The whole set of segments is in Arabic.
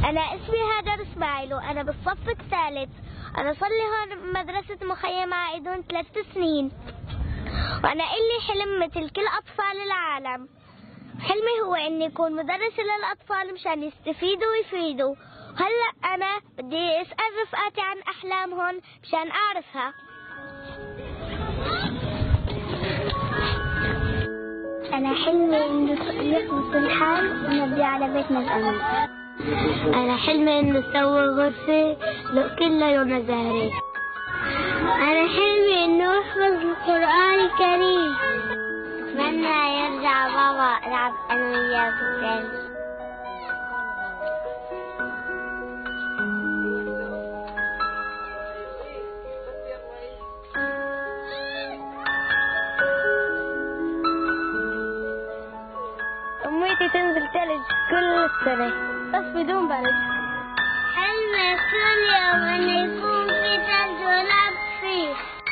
أنا اسمي هاجر إسماعيل وأنا بالصف الثالث. أنا صار لي هون بمدرسة مخيم عائدون 3 سنين، وأنا إلي حلم مثل كل أطفال العالم. حلمي هو إني أكون مدرسة للأطفال مشان يستفيدوا ويفيدوا. هلأ أنا بدي أسأل رفقاتي عن أحلامهم مشان أعرفها. أنا حلمي إنه يخلص الحال ونبني على بيتنا الأمن. أنا حلمي إنه أسوي غرفة كلها يوم زهري. أنا حلمي إنه أحفظ القرآن الكريم. أتمنى يرجع بابا ألعب أنا وياه في الثلج. أمنيتي تنزل ثلج كل السنة بس بدون برد. حلمي كل يوم أن يكون في ثلج ونلعب فيه.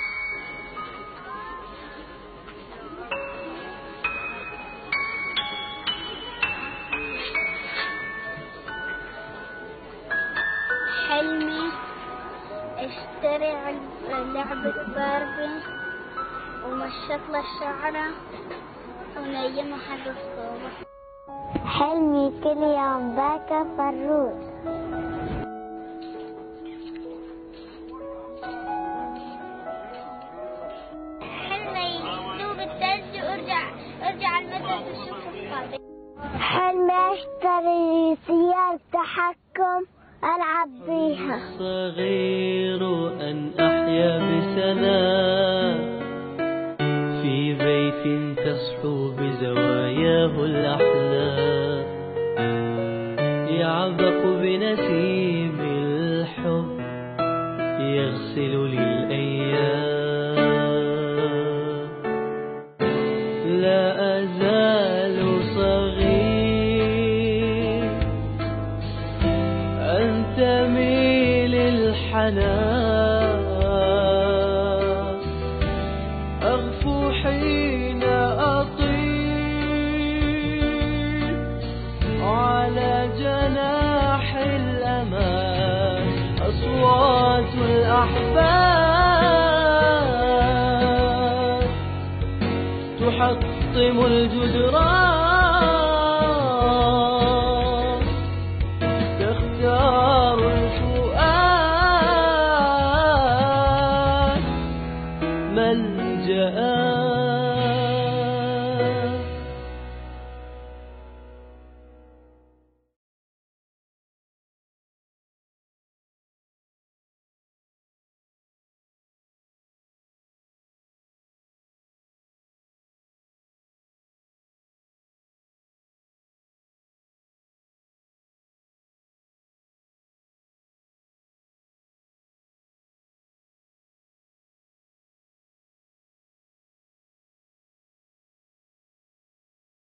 حلمي اشتري لعبة باربي ومشط له الشعرة ونيمه حق الصبح. حلمي كل يوم باكر فروت. حلمي دوب الثلج وارجع المدرسة اشوف اصحابي. حلمي اشتري سيارة تحكم العب بيها. صغير أن أحيا بسلام في بيت تصحو بزواياه الأحلام، يعبق بنسيم الحب يغسل لي الأيام. لا أزال صغير أنتمي للحنان، أغفو حين أطير على جناح الأمان. أصوات الأحباب تحطم الجدران.